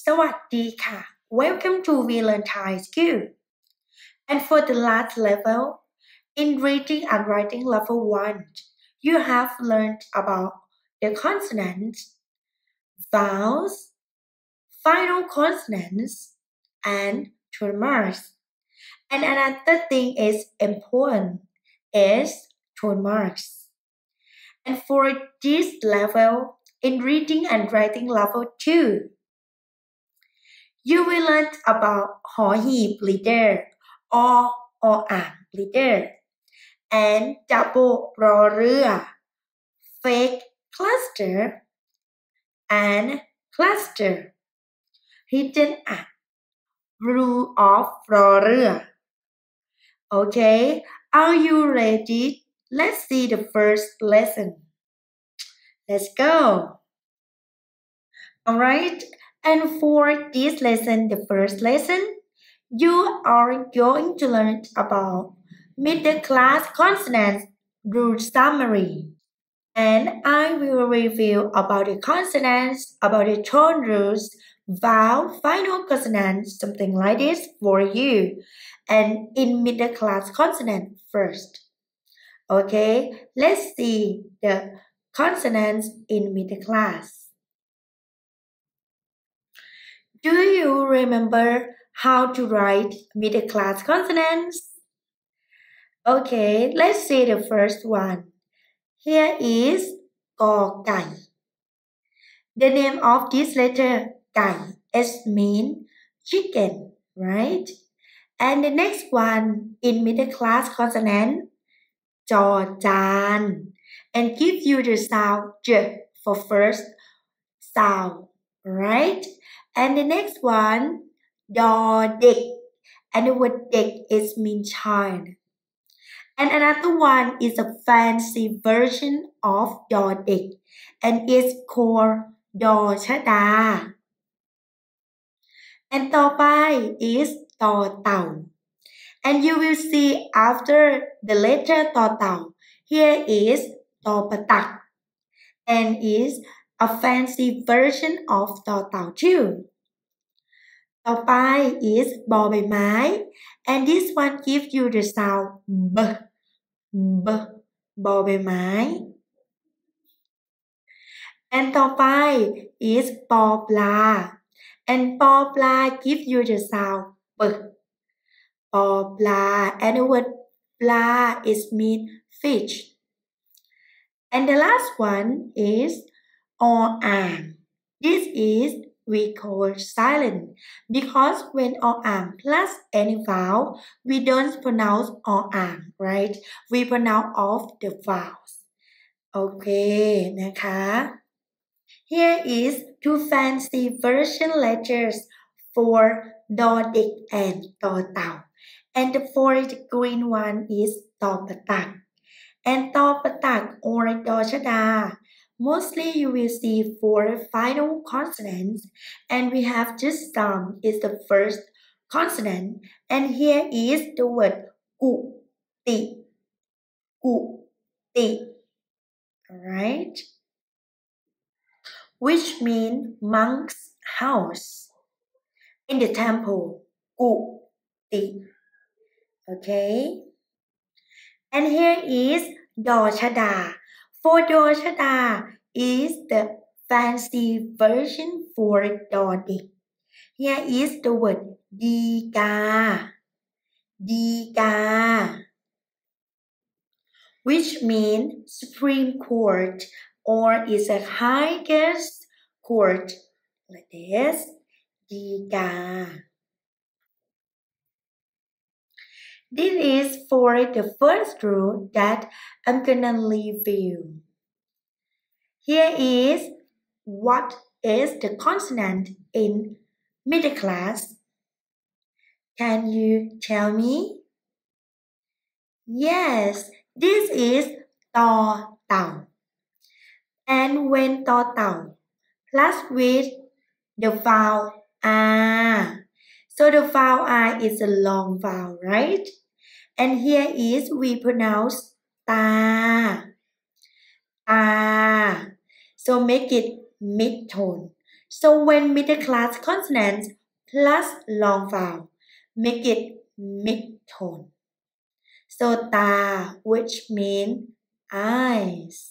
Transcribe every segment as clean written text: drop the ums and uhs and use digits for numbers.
สวัสดีค่ะ Welcome to We Learn Thai Skill. And for the last level, in reading and writing level 1, you have learned about the consonants, vowels, final consonants, and tone marks. And another thing is important is tone marks. And for this level, in reading and writing level 2, you will learn about หอหีบ leader or ออ่าง leader and double รอเรือ fake cluster and cluster hidden at rule of รอเรือ Okay, are you ready? Let's see the first lesson. Let's go. Alright, and for this lesson, the first lesson, you are going to learn about middle class consonants rule summary. And I will review about the consonants, about the tone rules, vowel, final consonants, something like this for you. And in middle class consonant first. Okay, let's see the consonants in middle class. Do you remember how to write middle class consonants? Okay, let's see the first one. Here is กอไก่ The name of this letter ไก่ S mean chicken, right? And the next one in middle class consonant จอจาน and give you the sound j for first sound, right? And the next one ดอเด็ก and the word เด็ก is mean child. And another one is a fancy version of ดอเด็ก and is called ดอชดา and ต่อไป is ต่อเต่า and you will see after the letter ต่อเต่า here is ต่อประตัก and is a fancy version of ต่อเต่า too. ต่อไป is บอใบไม้ and this one gives you the sound b บอใบไม้ and ต่อไป is ปอปลา and ปอปลา gives you the sound ปปอปลา and the word ปลา is mean fish. And the last one is ออ่าง This is we call silent because when ออ่าง plus any vowel we don't pronounce ออ่าง right? We pronounce all the vowels. Okay นะคะ Here is two fancy version letters for ดอเด็ก and ต่อเต่า and for the green one is ต่อประตัก and ต่อประตัก or ดอชดา Mostly you will see four final consonants and we have just some is the first consonant and here is the word กุติกุติ alright, which mean monk's house in the temple กุติ okay, and here is ดอชดา for ดอชดา is the fancy version for ดอเด็ก here is the word ดีกา ดีกา which mean Supreme Court or is a highest court like this ดีกา This is for the first rule that I'm gonna leave you. Here is what is the consonant in middle class. Can you tell me? Yes, this is ต่อเต่า and when ต่อเต่า plus with the vowel r, so the vowel r is a long vowel, right? And here is we pronounce ตา ตา, so make it mid tone. So when middle class consonants plus long vowel, make it mid-tone. So ta, which means eyes.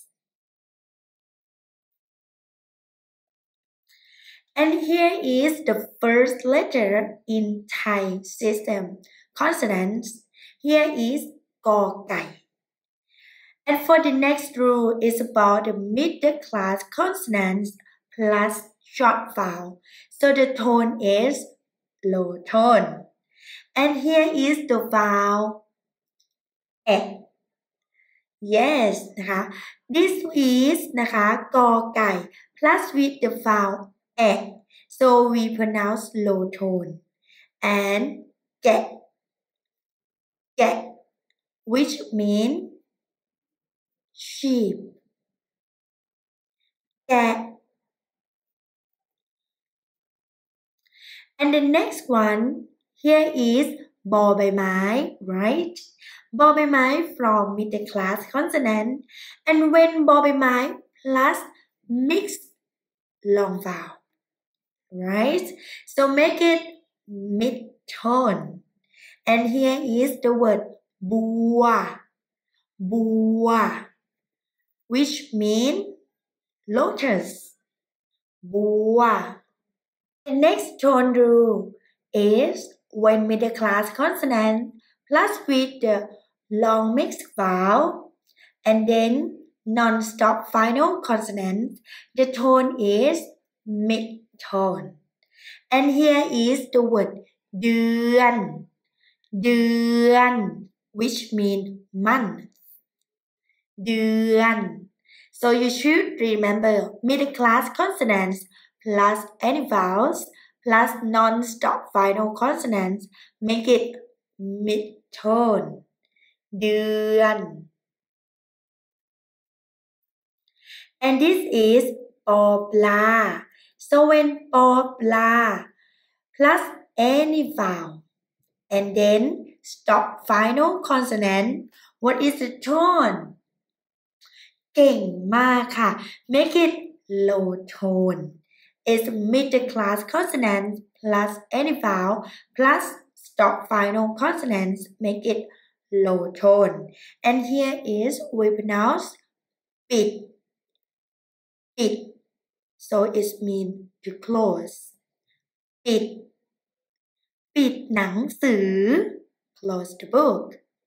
And here is the first letter in Thai system. Consonants. Here is Gò Gai. And for the next rule is about the middle class consonants plus short vowel. So the tone is low tone. And here is the vowel E. Yes นะคะ This is นะคะกอไก่ plus with the vowel E. So we pronounce low tone. And get, which means sheep. Get. And the next one, here is บอใบไม้ right? บอใบไม้ from middle class consonant. And when บอใบไม้ plus mixed long vowel, right? So make it mid-tone. And here is the word บัว which means lotus. บัว. The next tone rule is when middle class consonant plus with the long mixed vowel and then non-stop final consonant, the tone is mid-tone. And here is the word เดือน which means month. เดือน So you should remember middle class consonants plus any vowels plus non-stop final consonants make it mid-tone. เดือน And this is ปอปลา So when ปอปลา plus any vowel and then stop final consonant, what is the tone? เก่งมากค่ะ Make it low tone. It's middle class consonant plus any vowel plus stop final consonants make it low tone. And here is we pronounce ปิด So it means to close. ปิดหนังสือ Close the book.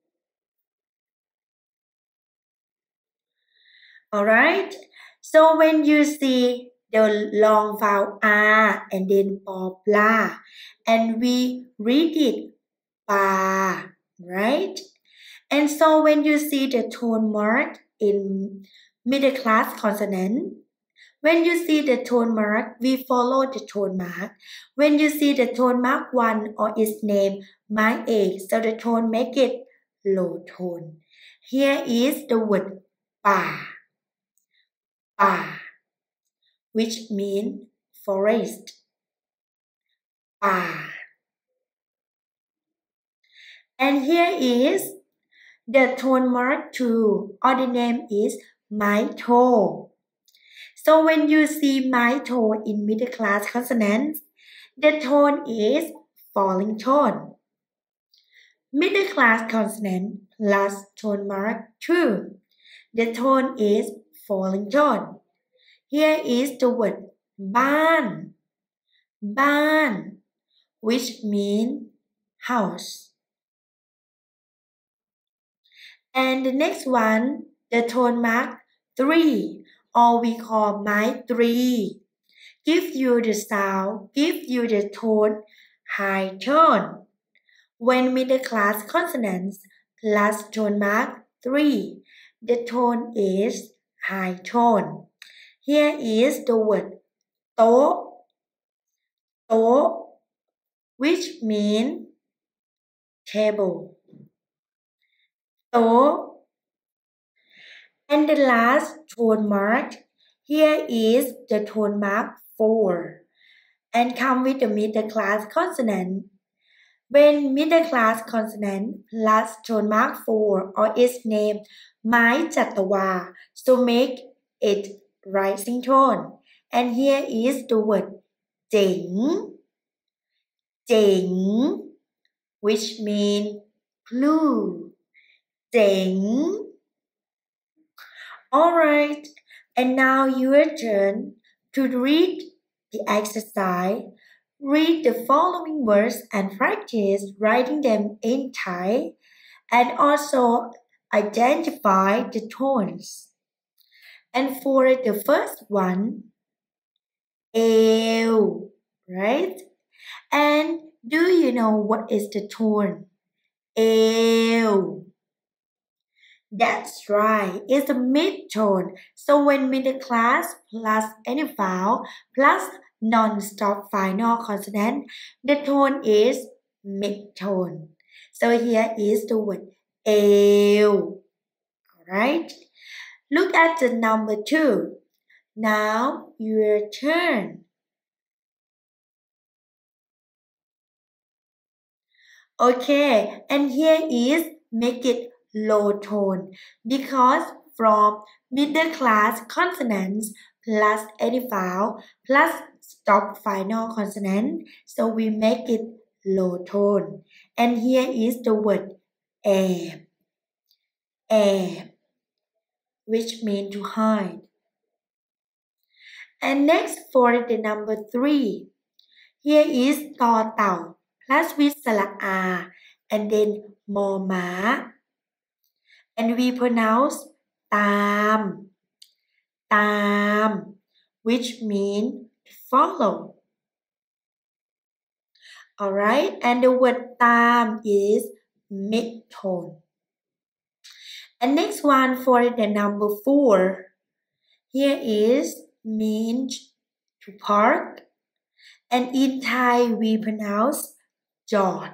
Alright, so when you see the long vowel R and then ปอปลา and we read it ปา right? And so when you see the tone mark in middle class consonant, when you see the tone mark, we follow the tone mark. When you see the tone mark 1 or its name, ไม้เอก so the tone make it low tone. Here is the word ป่า which means forest. ป่า And here is the tone mark 2 or the name is ไม้โท So when you see ไม้โท in middle class consonants, the tone is falling tone. Middle class consonant plus tone mark 2. The tone is falling tone. Here is the word บ้าน which means house. And the next one, the tone mark 3, or we call ไม้ตรี give you the sound, give you the tone high tone. When middle class consonants plus tone mark 3, the tone is high tone. Here is the word โต๊ะ which means table. โต๊ะ And the last tone mark, here is the tone mark 4 and come with the middle class consonant. When middle class consonant plus tone mark 4 or its name ไม้จัตวา so make it rising tone. And here is the word เจ๋งเจ๋ง which mean blue เจ๋ง Alright, and now your turn to read the exercise. Read the following words and practice writing them in Thai, and also identify the tones. And for the first one, eo, right? And do you know what is the tone? Eo. That's right, it's a mid-tone. So when middle class plus any vowel plus non-stop final consonant, the tone is mid-tone. So here is the word eo. Alright? Look at the number 2. Now your turn. Okay, and here is make it low tone because from middle class consonants plus any vowel plus stop final consonant, so we make it low tone. And here is the word air, which means to hide. And next for the number 3, here is ต่อเต่า plus with สระอา and then มอม้า and we pronounce ตามตาม which mean to follow. Alright, and the word ตาม is mid-tone. And next one for the number 4, here is means to park, and in Thai we pronounce จอด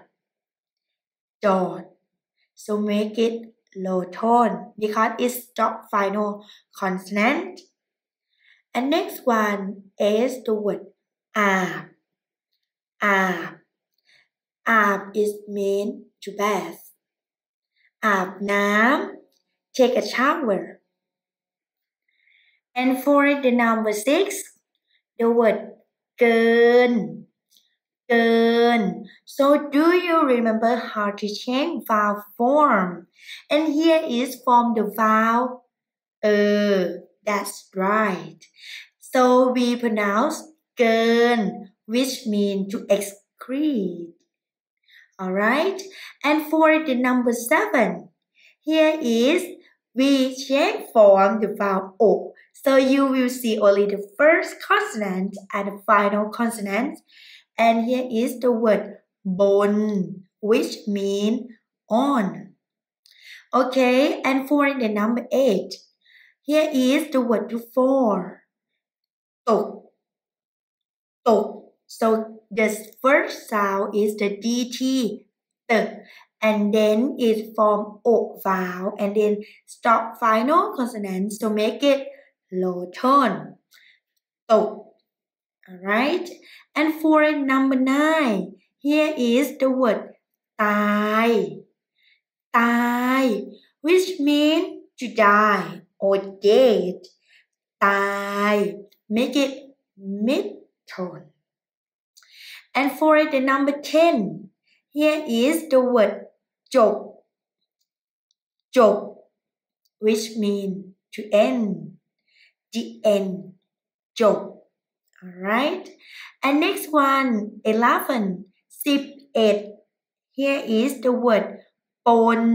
so make it low tone because it's stop final consonant. And next one is the word อาบ is mean to bath อาบน้ำ take a shower. And for the number 6, the word เกิน so do you remember how to change vowel form? And here is from the vowel that's right. So we pronounce เกิน which mean to excrete. Alright, and for the number 7, here is we change form the vowel o. So you will see only the first consonant and the final consonant. And here is the word บน which mean on. Okay, and for the number 8, here is the word to fall ตก so the first sound is the dt ต and then it form o vowel and then stop final consonant, so make it low tone ตก. Alright, and for number 9, here is the word ตาย which mean to die or dead ตาย make it mid-tone. And for the number 10, here is the word จบ which mean to end, the end จบ. Alright, and next one 11, 11, here is the word ป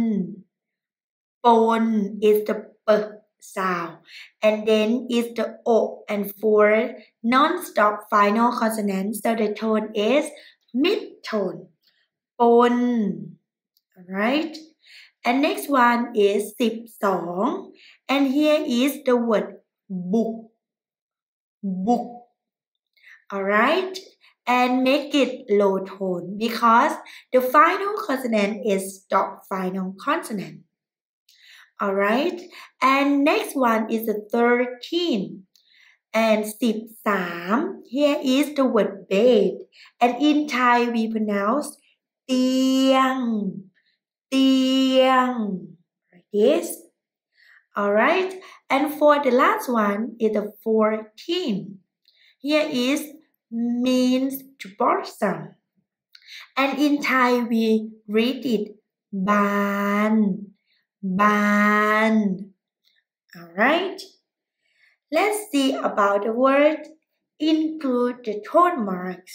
น is the p sound, and then is the o, and for non-stop final consonant, so the tone is mid-tone ปน. Alright, and next one is 12, and here is the word บุก. Alright, and make it low tone because the final consonant is stop final consonant. Alright, and next one is the 13, and 13, here is the word bed, and in Thai we pronounce เตียง, like this. Alright, and for the last one is the 14, here is means to blossom. And in Thai we read it บานบาน Alright? Let's see about the word include the tone marks.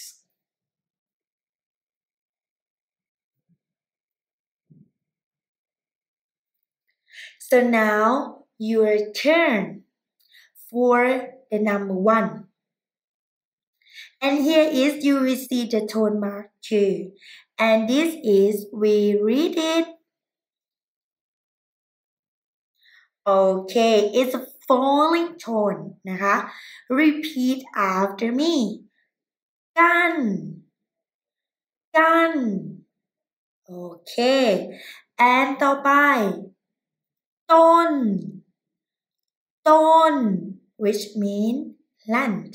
So now your turn for the number 1. And here is you will see the tone mark too. And this is we read it. Okay, it's a falling tone นะคะ Repeat after me. กันกัน Okay, and ต่อไปต้นต้น which mean plant.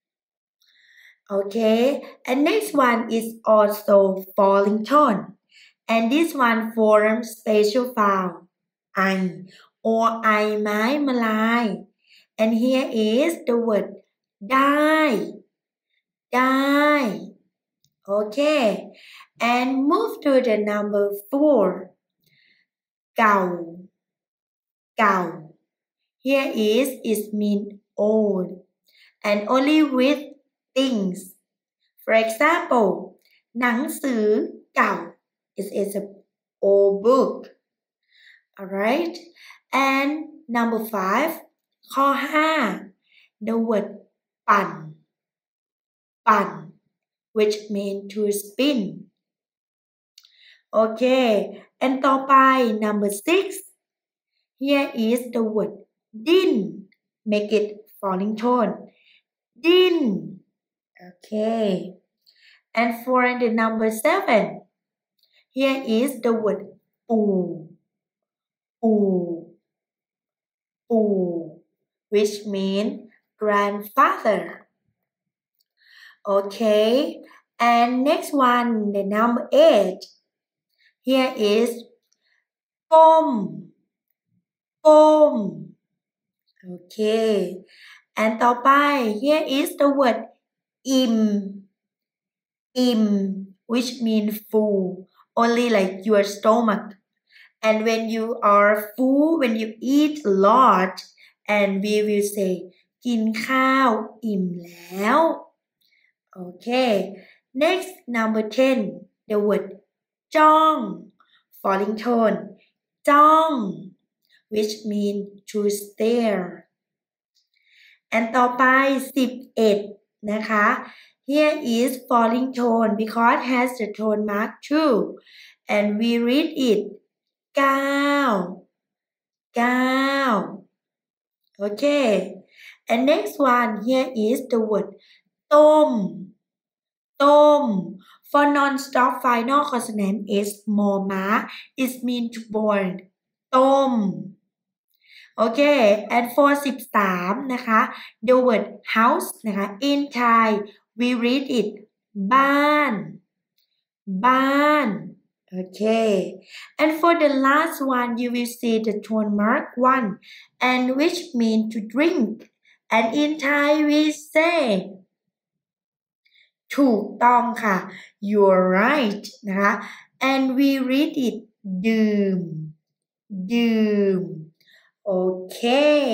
Okay, and next one is also falling tone. And this one forms special vowel I or I ไม้มลาย And here is the word ได้ได้ Okay, and move to the number 4. เก่าเก่า Here is it mean old and only with things. For example, หนังสือเก่า It is an old book. Alright, and number 5. ข้อ 5. The word ปั่นปั่น which mean to spin. Okay, and ต่อไป number 6. Here is the word ดิ้น make it falling tone ดิ้น Okay, and for the number 7. Here is the word ปู่ปู่ปู่ which mean grandfather. Okay, and next one, the number 8. Here is ก้มก้ม Okay, and ต่อไป here is the word อิ่มอิ่ม which mean full, only like your stomach. And when you are full, when you eat a lot, and we will say กินข้าวอิ่มแล้ว Okay, next number 10. The word จ้อง falling tone จ้อง which mean to stare. And ต่อไป 11 นะคะ Here is falling tone because has the tone mark too. And we read it 9 9. Okay, and next one, here is the word ต้มต้ม For non-stop final consonant is มอม้า It mean to boil ต้ม Okay, and for 13 นะคะ the word house นะคะ in Thai we read it บ้านบ้าน Okay, and for the last one you will see the tone mark 1 and which mean to drink, and in Thai we say ถูกต้องค่ะ you're right นะคะ and we read it ดื่มดื่ม Okay,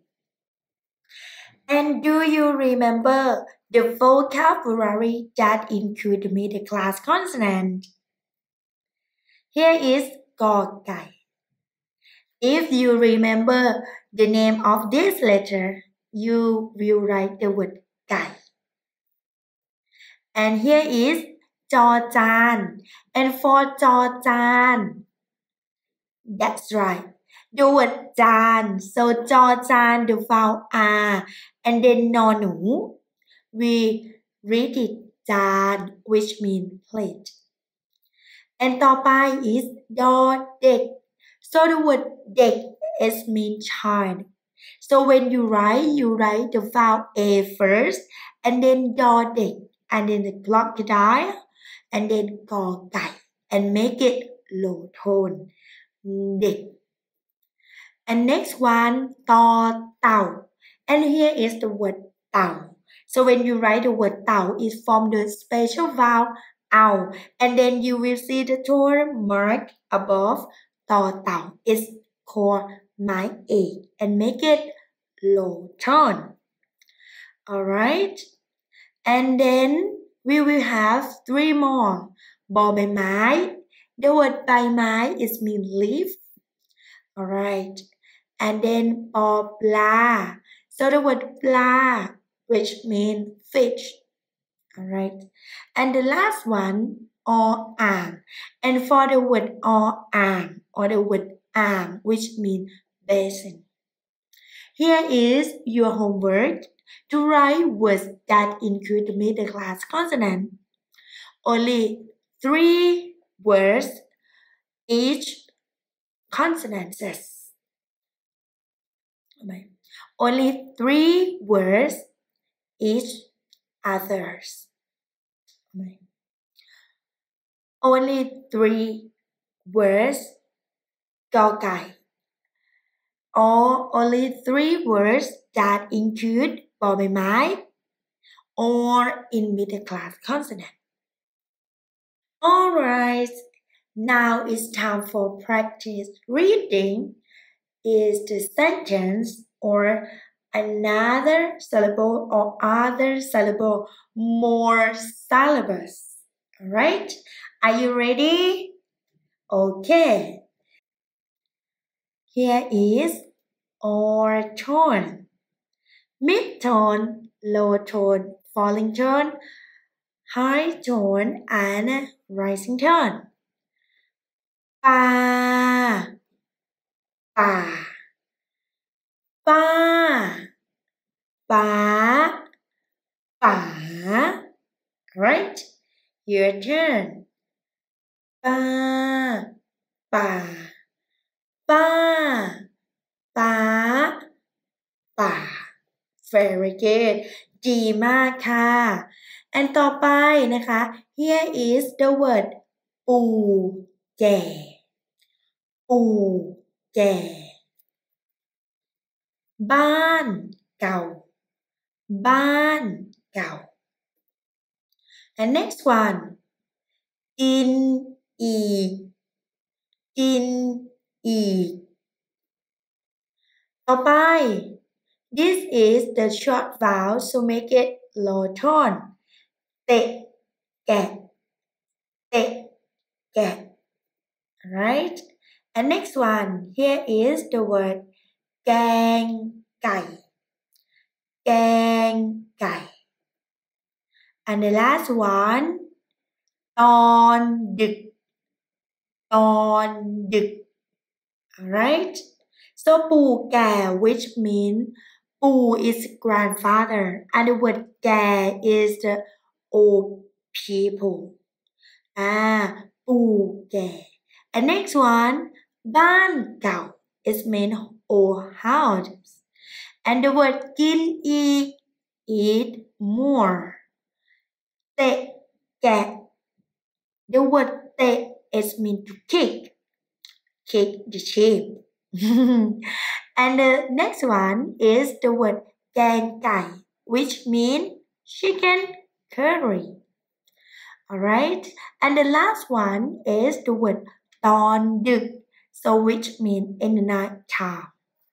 and do you remember the vocabulary that include the middle class consonant? Here is กอไก่ If you remember the name of this letter, you will write the word ไก่ And here is จอจาน And for จอจาน That's right, the word จาน So จอจาน the vowel R, and then นอหนู we read it จาน which mean plate. And ต่อไป is ดอเด็ก So the word เด็ก is mean child. So when you write the vowel A first, and then ดอเด็ก, and then the crocodile, and then กอไก่ and make it low tone เด็ก. And next one ต่อเต่า and here is the word เต่า. So when you write the word เต่า it forms the special vowel ow, and then you will see the tone mark above ต่อเต่า is called ไม้เอก and make it low tone. Alright, and then we will have 3 more. บอใบไม้ the word ใบไม้ is mean leaf. Alright, and then ปอปลา so the word ปลา which mean fish. Alright, and the last one ออ่าง and for the word ออ่าง or the word อ่าง which mean basin. Here is your homework to write words that include the middle class consonant. Only 3 words each consonant says. Only 3 words each others. Only 3 words กอไก่ or only 3 words that include บอใบไม้ or in middle class consonant. Alright, now it's time for practice reading. Is the sentence or another syllable or other syllable more syllables. Alright, are you ready? Okay. Here is or tone. Mid tone, low tone, falling tone, high tone, and rising tone. Pa, pa, pa, pa, pa. Right? Your turn. Pa, pa, pa, pa, pa. Very good. ดีมากค่ะ and ต่อไปนะคะ here is the word ปูแก่ปูแก่บ้านเก่าบ้านเก่า and next one กินอีกกินอีกต่อไป this is the short vowel so make it low tone เตะแกะเตะแกะ right, and next one here is the word แกงไก่แกงไก่ and the last one ตอนดึกตอนดึก alright, so ปู่แก่ which mean ปู่ is grandfather and the word แก่ is the old people. ปู่แก่ and next one บ้านเก่า is mean old house and the word กินอีก eat more. เตะแกะ the word เตะ is mean to kick the sheep. And the next one is the word แกงไก่ which mean chicken curry. Alright, and the last one is the word ตอนดึก so which mean in the night time.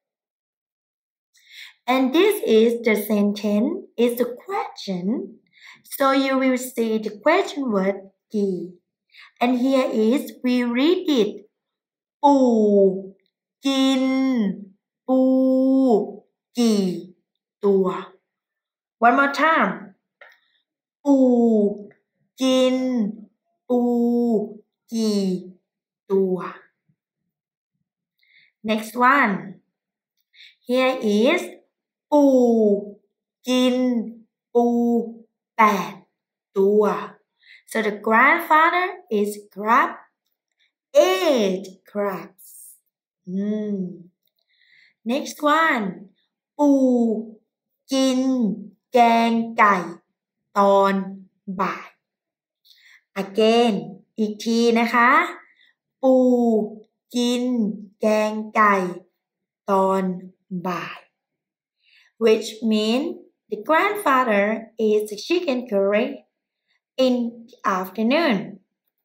And this is the sentence, is the question. So you will see the question word กี่ and here is we read it ปู่กินปูกี่ตัว one more time ปู่กินปูกี่ตัว next one here is ปู่กินปู8ตัว so the grandfather is crab 8 crabs. Next one ปู่กินแกงไก่ตอนบ่าย again อีกทีนะคะปู่กินแกงไก่ตอนบ่าย which mean The grandfather eats chicken curry in the afternoon.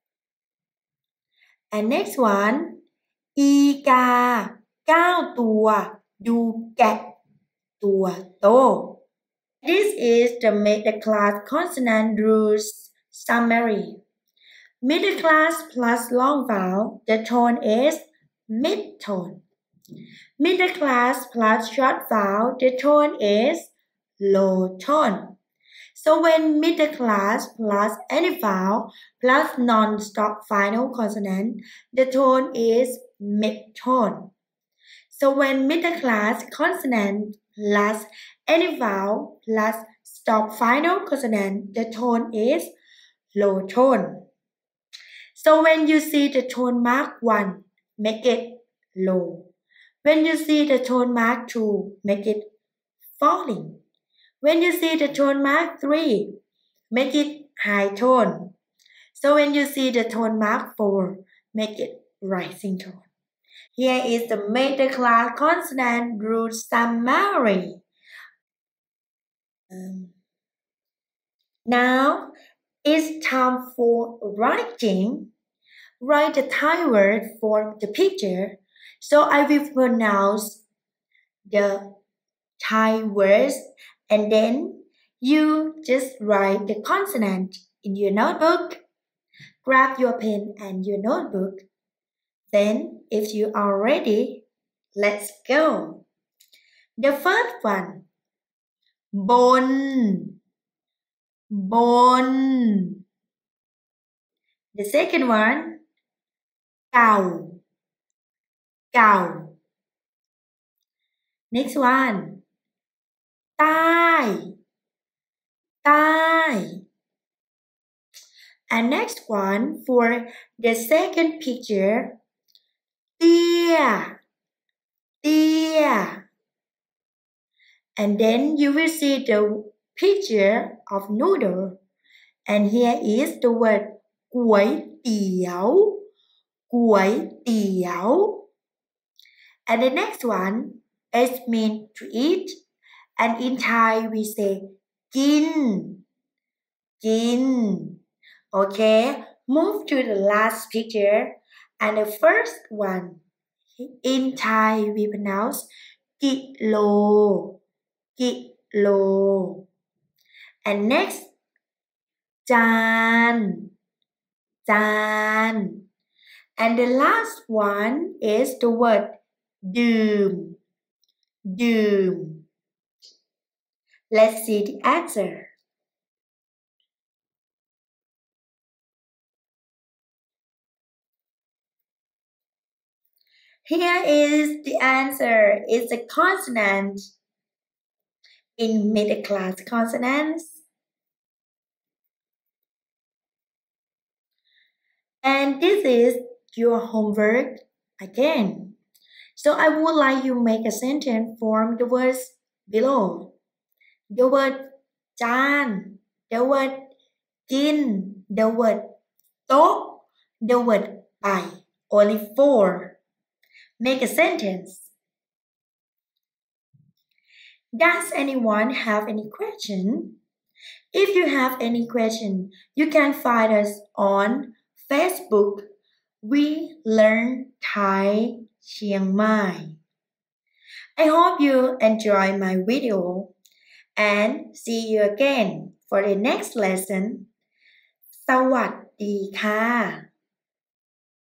And next one, อีกา9 ตัวดูแกะตัวโต This is the middle class consonant rules summary. Middle class plus long vowel, the tone is mid-tone. Middle class plus short vowel, the tone is low tone. So when middle class plus any vowel plus non-stop final consonant, the tone is mid-tone. So when middle class consonant plus any vowel plus stop final consonant, the tone is low tone. So when you see the tone mark 1, make it low. When you see the tone mark 2, make it falling. When you see the tone mark 3, make it high tone. So when you see the tone mark 4, make it rising tone. Here is the middle class consonant rule summary. Now it's time for writing. Write the Thai word for the picture. So I will pronounce the Thai words and then you just write the consonant in your notebook. Grab your pen and your notebook. Then, if you are ready, let's go. The first one, bon, bon. The second one, cow, cow. Next one, tai, tai. And next one for the second picture, tia, tia. And then you will see the picture of noodle. And here is the word quẩy tiao, quẩy tiao. And the next one is mean to eat. And in Thai we say kin, kin. Okay, move to the last picture. And the first one, in Thai we pronounce kilo, kilo. And next, jaan, jaan. And the last one is the word doom, doom. Let's see the answer. Here is the answer. It's a consonant in middle class consonants. And this is your homework again. So I would like you to make a sentence from the words below. The word chan, the word kin, the word tok, the word pai. Only 4. Make a sentence. Does anyone have any question? If you have any question, you can find us on Facebook. We Learn Thai Chiang Mai. I hope you enjoy my video and see you again for the next lesson. สวัสดีค่ะ